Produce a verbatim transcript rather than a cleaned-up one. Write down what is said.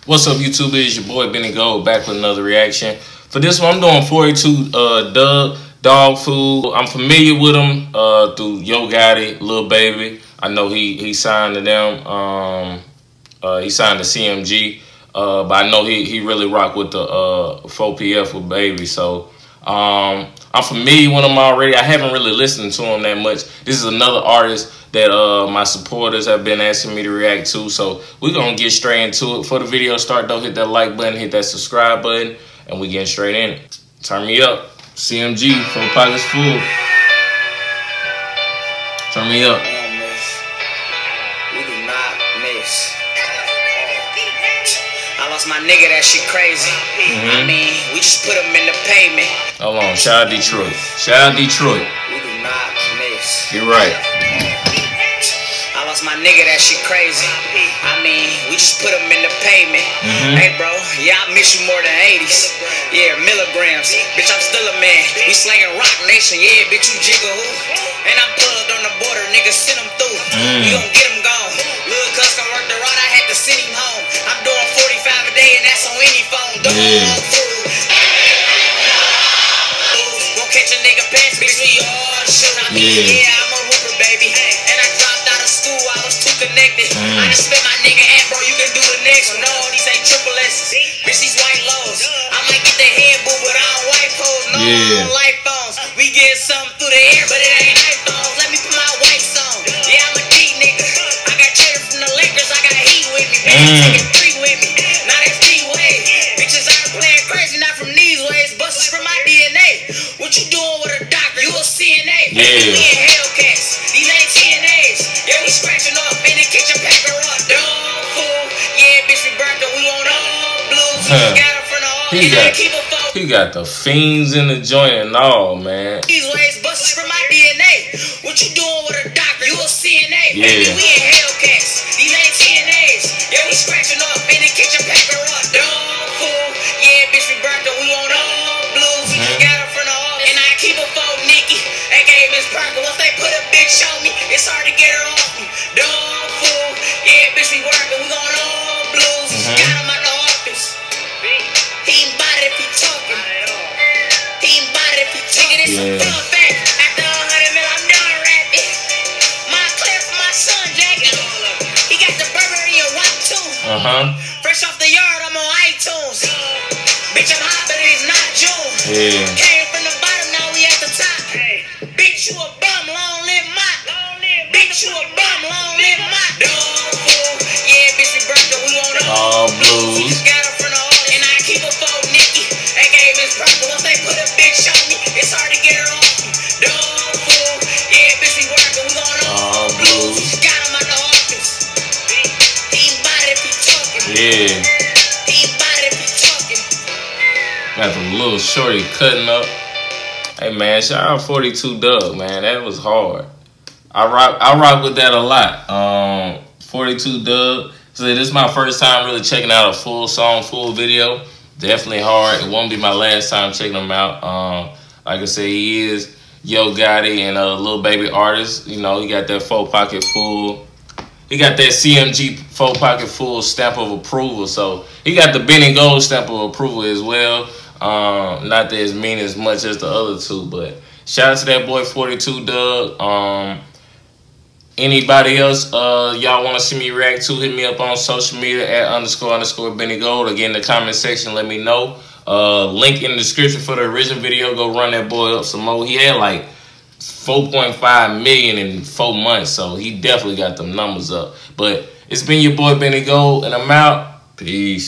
What's up, YouTube? It's your boy Benny Gold back with another reaction. For this one, I'm doing forty-two uh, Dugg, Dog Food. I'm familiar with him uh, through Yo Gotti, Lil Baby. I know he he signed to them. Um, uh, he signed to C M G, uh, but I know he he really rock with the uh, four P F with Baby. So um, I'm familiar with him already. I haven't really listened to him that much. This is another artist that uh, my supporters have been asking me to react to. So we're going to get straight into it. Before the video start, though, hit that like button, hit that subscribe button, and we getting straight in it. Turn me up. C M G, Four Pockets Full. Turn me up. We do not miss. I lost my nigga, that shit crazy. Mm-hmm. I mean, we just put him in the pavement. Hold on, shout out Detroit. Shout out Detroit. We do not miss. You're right. I lost my nigga, that shit crazy. I mean, we just put him in the pavement. Mm-hmm. Hey, bro, yeah, I miss you more than eighties. Yeah, milligrams. Bitch, I'm still a man. We slanging Rock Nation. Yeah, bitch, you jiggle who? And I'm plugged on the border, niggas send him through. Mm. We gon' get him gone. Lil' cuz can work the rod, I had to send him home. I'm doing forty-five a day, and that's on any phone. Dog food. Won't catch a nigga pants, bitch, we all shoot. I mean, yeah, yeah I'm a whooper, baby. And I dropped out of school, I was too connected. Mm. I just spit my nigga, and bro, you can do the next one. No, these ain't triple S's. Bitch, these white lows. I might get the head boo, but I don't white pose. No, yeah. I don't like phones. We get something through the air, but it ain't iPhones. Let me put my whites on. Yeah, I'm a deep nigga. I got cheddar from the Lakers, I got heat with me. Bitch, I'm taking three with me. Now that's D-Way. Bitches aren't playing crazy, not from these ways. Busters from my D N A. What you doing with a doctor? You a C N A. Yeah. We in Hellcats. These ain't T N As. Yeah, we scratching off in the kitchen, paper up. Dog food. Yeah, bitch, we burnt them. We on all blues. Huh. Got her from the all. He got, he got the fiends in the joint and all, man. These ways, busters from my D N A. What you doing with a doctor? You a C N A. Yeah. Baby, we in Hellcats. These ain't T N As. Yeah, we scratching off in the kitchen, paper up. Dog food. Yeah, bitch, we burnt them. We on all blues. Mm-hmm. Got her from the all. And I keep her for Nikki. A K A Miss Parker. Once they put a bitch on me, it's hard to get her off me. Dog food. Yeah, bitch, we working. We on all blues. Mm-hmm. Got him out the office. He ain't bought it if he talking. He ain't bought it if he talking. It's yeah. a fun fact. After a hundred mil, I'm done rapping. My clip for my son, Jack. He got the Burberry and white too. Uh huh. Fresh off the yard, I'm on iTunes. Bitch, I'm hot, but it's not June. Yeah. Came from the bottom, now we at the top. Hey. Bitch, you a bum, long live my. Bitch, you a bum, long live my. Dog fool. Yeah, bitch, we burnt the we on all blues. Got her from the all, and I keep her for Nikki. A K A Miss Parker. Once they put a bitch on me, it's hard to get her off me. Dog fool. Yeah, bitch, we working, we on all blues. Got him out the office. He ain't bought it if he talking. Yeah. He ain't bought it if he talking. Got the little shorty cutting up. Hey man, shout out forty-two Dugg, man. That was hard. I rock I rock with that a lot. Um forty-two Dugg. So this is my first time really checking out a full song, full video. Definitely hard. It won't be my last time checking him out. Um, like I said, he is Yo Gotti and a Lil Baby artist. You know, he got that Four Pocket Full. He got that C M G Four Pocket Full stamp of approval. So he got the Benny Gold stamp of approval as well. Um, not that it's mean as much as the other two, but shout out to that boy forty-two Dugg. Um, anybody else uh, y'all want to see me react to, hit me up on social media at underscore underscore Benny Gold. Again, in the comment section, let me know. Uh, link in the description for the original video. Go run that boy up some more. He had like four point five million in four months, so he definitely got them numbers up. But it's been your boy Benny Gold, and I'm out. Peace.